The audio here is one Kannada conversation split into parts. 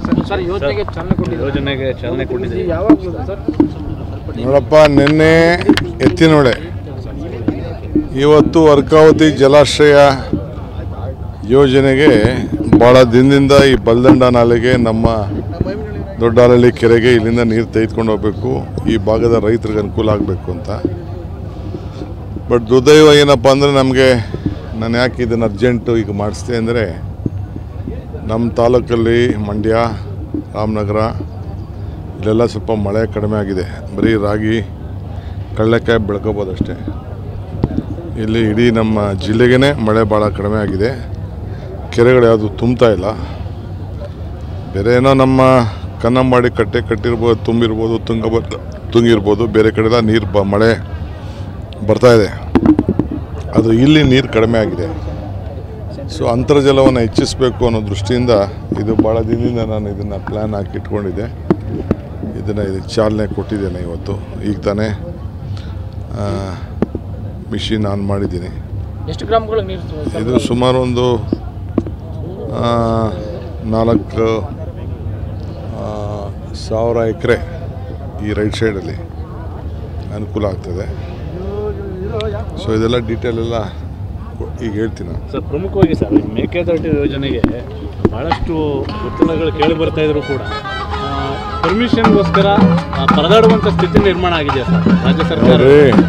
ಸರ್ ಯೋಜನೆಗೆ ಚಾಲನೆ ಕೊಟ್ಟಿದ್ದೀರಿ ಯಾವಾಗ ಸರ್? ನೋಡಪ್ಪ, ನಿನ್ನೆ ಎತ್ತಿನೊಳೆ, ಇವತ್ತು ಅರ್ಕಾವತಿ ಜಲಾಶಯ ಯೋಜನೆಗೆ ಭಾಳ ದಿನದಿಂದ ಈ ಬಲ್ದಂಡ ನಾಲೆಗೆ ನಮ್ಮ ದೊಡ್ಡಾಲಹಳ್ಳಿ ಕೆರೆಗೆ ಇಲ್ಲಿಂದ ನೀರು ತೆಗೆದುಕೊಂಡು ಹೋಗಬೇಕು, ಈ ಭಾಗದ ರೈತರಿಗೆ ಅನುಕೂಲ ಆಗಬೇಕು ಅಂತ. ಬಟ್ ದುರ್ದೈವ ಏನಪ್ಪ ಅಂದರೆ ನಮಗೆ, ನಾನು ಯಾಕೆ ಇದನ್ನು ಅರ್ಜೆಂಟು ಈಗ ಮಾಡಿಸ್ದೆ ಅಂದರೆ, ನಮ್ಮ ತಾಲೂಕಲ್ಲಿ ಮಂಡ್ಯ, ರಾಮನಗರ ಇಲ್ಲೆಲ್ಲ ಸ್ವಲ್ಪ ಮಳೆ ಕಡಿಮೆ ಆಗಿದೆ. ಬರೀ ರಾಗಿ, ಕಡಲೆಕಾಯಿ ಬೆಳ್ಕೋಬೋದಷ್ಟೇ. ಇಲ್ಲಿ ಇಡೀ ನಮ್ಮ ಜಿಲ್ಲೆಗೇ ಮಳೆ ಭಾಳ ಕಡಿಮೆ ಆಗಿದೆ. ಕೆರೆಗಳು ಯಾವುದು ತುಂಬ್ತಾ ಇಲ್ಲ. ಬೇರೆ ಏನೋ ನಮ್ಮ ಕನ್ನಂಬಾಡಿ ಕಟ್ಟೆ ಕಟ್ಟಿರ್ಬೋದು, ತುಂಬಿರ್ಬೋದು, ತುಂಗಿರ್ಬೋದು, ಬೇರೆ ಕಡೆಲ್ಲ ನೀರು ಮಳೆ ಬರ್ತಾಯಿದೆ. ಅದು ಇಲ್ಲಿ ನೀರು ಕಡಿಮೆ ಆಗಿದೆ. ಸೊ ಅಂತರ್ಜಲವನ್ನು ಹೆಚ್ಚಿಸಬೇಕು ಅನ್ನೋ ದೃಷ್ಟಿಯಿಂದ ಇದು ಭಾಳ ದಿನದಿಂದ ನಾನು ಇದನ್ನು ಪ್ಲ್ಯಾನ್ ಹಾಕಿ ಇಟ್ಕೊಂಡಿದ್ದೆ. ಇದಕ್ಕೆ ಚಾಲನೆ ಕೊಟ್ಟಿದ್ದೇನೆ ಇವತ್ತು. ಈಗ ತಾನೇ ಮಿಷಿನ್ ಆನ್ ಮಾಡಿದ್ದೀನಿ. ಎಷ್ಟು ಗ್ರಾಮಗಳು ನೀರು? ಇದು ಸುಮಾರು ಒಂದು 4,000 ಎಕರೆ ಈ ರೈಟ್ ಸೈಡಲ್ಲಿ ಅನುಕೂಲ ಆಗ್ತದೆ. ಸೊ ಇದೆಲ್ಲ ಡೀಟೇಲ್ ಎಲ್ಲ ಈಗ ಹೇಳ್ತೀನಿ ಸರ್. ಪ್ರಮುಖವಾಗಿ ಸರ್, ಮೇಕೆದಾಟು ಯೋಜನೆಗೆ ಭಾಳಷ್ಟು ಒತ್ತಡಗಳು ಕೇಳಿ ಬರ್ತಾ ಇದ್ರು ಕೂಡ ಪರ್ಮಿಷನ್ಗೋಸ್ಕರ ಪರದಾಡುವಂಥ ಸ್ಥಿತಿ ನಿರ್ಮಾಣ ಆಗಿದೆ ಸರ್ ರಾಜ್ಯ ಸರ್ಕಾರ.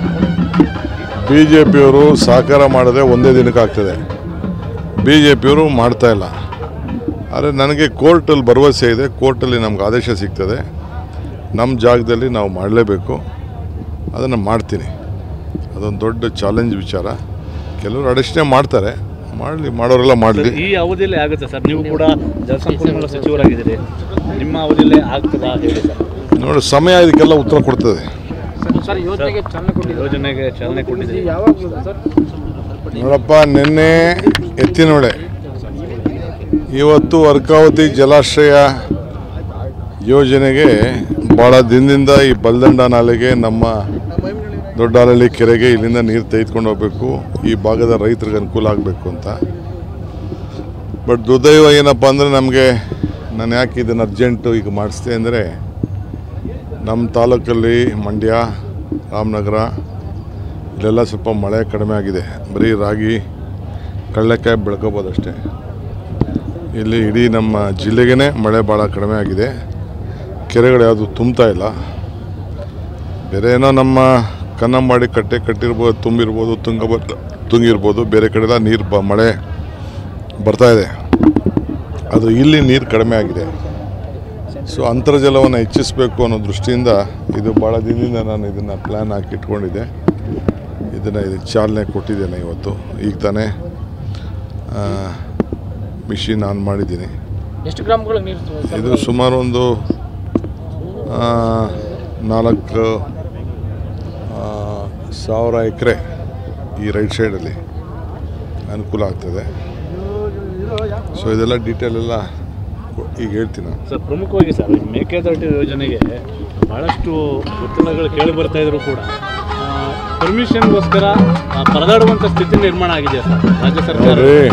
BJPಯವರು ಸಹಕಾರ ಮಾಡದೆ ಒಂದೇ ದಿನಕ್ಕೆ ಆಗ್ತದೆ. BJPಯವರು ಮಾಡ್ತಾ ಇಲ್ಲ. ಆದರೆ ನನಗೆ ಕೋರ್ಟಲ್ಲಿ ಭರವಸೆ ಇದೆ, ಕೋರ್ಟಲ್ಲಿ ನಮ್ಗೆ ಆದೇಶ ಸಿಗ್ತದೆ. ನಮ್ಮ ಜಾಗದಲ್ಲಿ ನಾವು ಮಾಡಲೇಬೇಕು, ಅದನ್ನು ಮಾಡ್ತೀನಿ. ಅದೊಂದು ದೊಡ್ಡ ಚಾಲೆಂಜ್ ವಿಚಾರ. ಕೆಲವರು ಅಡಚಣೆ ಮಾಡ್ತಾರೆ, ಮಾಡಲಿ, ಮಾಡೋರೆಲ್ಲ ಮಾಡಲಿ. ಈ ಅವಧಿಯಲ್ಲಿ ಆಗುತ್ತೆ ಸರ್. ನೀವು ಕೂಡ ಜಲಸಂಪನ್ಮೂಲ ಸಚಿವರಾಗಿದ್ದೀರಿ, ನಿಮ್ಮ ಅವಧಿಯಲ್ಲೇ ಆಗ್ತದಾ ಹೇಳಿ ಸರ್? ನೋಡಿ, ಸಮಯ ಇದಕ್ಕೆಲ್ಲ ಉತ್ತರ ಕೊಡ್ತದೆ. ಸರ್ ಯೋಜನೆಗೆ ಚಾಲನೆ ಕೊಟ್ಟಿದ್ದೀರಿ ಯಾವಾಗ ಸರ್? ನೋಡಪ್ಪ, ನಿನ್ನೆ ಎತ್ತಿನೊಳೆ, ಇವತ್ತು ಅರ್ಕಾವತಿ ಜಲಾಶಯ ಯೋಜನೆಗೆ ಭಾಳ ದಿನದಿಂದ ಈ ಬಲ್ದಂಡ ನಾಲೆಗೆ ನಮ್ಮ ದೊಡ್ಡಾಲಹಳ್ಳಿ ಕೆರೆಗೆ ಇಲ್ಲಿಂದ ನೀರು ತೆಗೆದುಕೊಂಡು ಹೋಗಬೇಕು, ಈ ಭಾಗದ ರೈತರಿಗೆ ಅನುಕೂಲ ಆಗಬೇಕು ಅಂತ. ಬಟ್ ದುರ್ದೈವ ಏನಪ್ಪ ಅಂದರೆ ನಮಗೆ, ನಾನು ಯಾಕೆ ಇದನ್ನು ಅರ್ಜೆಂಟು ಈಗ ಮಾಡಿಸ್ದೆ ಅಂದರೆ, ನಮ್ಮ ತಾಲೂಕಲ್ಲಿ ಮಂಡ್ಯ, ರಾಮನಗರ ಇಲ್ಲೆಲ್ಲ ಸ್ವಲ್ಪ ಮಳೆ ಕಡಿಮೆ ಆಗಿದೆ. ಬರೀ ರಾಗಿ, ಕಡಲೆಕಾಯಿ ಬೆಳ್ಕೋಬೋದಷ್ಟೇ. ಇಲ್ಲಿ ಇಡೀ ನಮ್ಮ ಜಿಲ್ಲೆಗೇ ಮಳೆ ಭಾಳ ಕಡಿಮೆ ಆಗಿದೆ. ಕೆರೆಗಳು ಯಾವುದು ತುಂಬ್ತಾ ಇಲ್ಲ. ಬೇರೆ ಏನೋ ನಮ್ಮ ಕನ್ನಂಬಾಡಿ ಕಟ್ಟೆ ಕಟ್ಟಿರ್ಬೋದು, ತುಂಬಿರ್ಬೋದು, ತುಂಗಿರ್ಬೋದು, ಬೇರೆ ಕಡೆಲ್ಲ ನೀರು ಮಳೆ ಬರ್ತಾಯಿದೆ. ಅದು ಇಲ್ಲಿ ನೀರು ಕಡಿಮೆ ಆಗಿದೆ. ಸೊ ಅಂತರ್ಜಲವನ್ನು ಹೆಚ್ಚಿಸಬೇಕು ಅನ್ನೋ ದೃಷ್ಟಿಯಿಂದ ಇದು ಭಾಳ ದಿನದಿಂದ ನಾನು ಇದನ್ನು ಪ್ಲ್ಯಾನ್ ಹಾಕಿ ಇಟ್ಕೊಂಡಿದ್ದೆ. ಇದಕ್ಕೆ ಚಾಲನೆ ಕೊಟ್ಟಿದ್ದೇನೆ ಇವತ್ತು. ಈಗ ತಾನೇ ಮಿಷಿನ್ ಆನ್ ಮಾಡಿದ್ದೀನಿ. ಎಷ್ಟು ಗ್ರಾಮಗಳು ನೀರು? ಇದು ಸುಮಾರು ಒಂದು 4,000 ಎಕರೆ ಈ ರೈಟ್ ಸೈಡಲ್ಲಿ ಅನುಕೂಲ ಆಗ್ತದೆ. ಸೊ ಇದೆಲ್ಲ ಡೀಟೇಲ್ ಎಲ್ಲ ಈಗ ಹೇಳ್ತೀನಿ ಸರ್. ಪ್ರಮುಖವಾಗಿ ಸರ್, ಮೇಕೆದಾಟು ಯೋಜನೆಗೆ ಭಾಳಷ್ಟು ಒತ್ತಡಗಳು ಕೇಳಿ ಬರ್ತಾ ಇದ್ರು ಕೂಡ ಪರ್ಮಿಷನ್ಗೋಸ್ಕರ ಪರದಾಡುವಂಥ ಸ್ಥಿತಿ ನಿರ್ಮಾಣ ಆಗಿದೆ ಸರ್ ರಾಜ್ಯ ಸರ್ಕಾರ.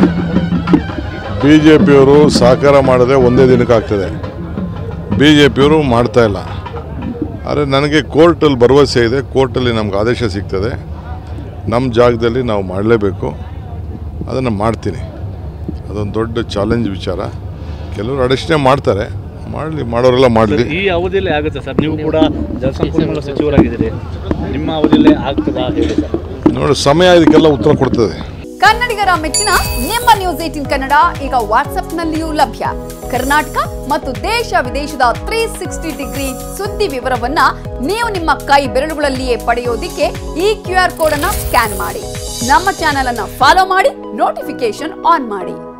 BJPಯವರು ಸಹಕಾರ ಮಾಡದೆ ಒಂದೇ ದಿನಕ್ಕೆ ಆಗ್ತದೆ. BJPಯವರು ಮಾಡ್ತಾ ಇಲ್ಲ. ಆದರೆ ನನಗೆ ಕೋರ್ಟಲ್ಲಿ ಭರವಸೆ ಇದೆ, ಕೋರ್ಟಲ್ಲಿ ನಮ್ಗೆ ಆದೇಶ ಸಿಗ್ತದೆ. ನಮ್ಮ ಜಾಗದಲ್ಲಿ ನಾವು ಮಾಡಲೇಬೇಕು, ಅದನ್ನು ಮಾಡ್ತೀನಿ. ಅದೊಂದು ದೊಡ್ಡ ಚಾಲೆಂಜ್ ವಿಚಾರ. ಕೆಲವರು ಅಡಚಣೆ ಮಾಡ್ತಾರೆ, ಮಾಡಲಿ, ಮಾಡೋರೆಲ್ಲ ಮಾಡಲಿ. ಈ ಅವಧಿಯಲ್ಲೇ ಆಗುತ್ತೆ ಸರ್. ನೀವು ಕೂಡ ಜಲಸಂಪನ್ಮೂಲ ಸಚಿವರಾಗಿದ್ದೀರಿ, ನಿಮ್ಮ ಅವಧಿಯಲ್ಲೇ ಆಗ್ತದಾ ಹೇಳಿ ಸರ್? ನೋಡಿ, ಸಮಯ ಇದಕ್ಕೆಲ್ಲ ಉತ್ತರ ಕೊಡ್ತದೆ. ಕನ್ನಡಿಗರ ಮೆಚ್ಚಿನ ನಿಮ್ಮ ನ್ಯೂಸ್ 18 ಕನ್ನಡ ಈಗ ವಾಟ್ಸ್ಆಪ್ನಲ್ಲಿಯೂ ಲಭ್ಯ. ಕರ್ನಾಟಕ ಮತ್ತು ದೇಶ ವಿದೇಶದ 360 ಡಿಗ್ರಿ ಸುದ್ದಿ ವಿವರವನ್ನ ನೀವು ನಿಮ್ಮ ಕೈ ಬೆರಳುಗಳಲ್ಲಿಯೇ ಪಡೆಯೋದಿಕ್ಕೆ ಈ QR ಕೋಡ್ ಅನ್ನು ಸ್ಕ್ಯಾನ್ ಮಾಡಿ. ನಮ್ಮ ಚಾನೆಲ್ ಅನ್ನು ಫಾಲೋ ಮಾಡಿ, ನೋಟಿಫಿಕೇಶನ್ ಆನ್ ಮಾಡಿ.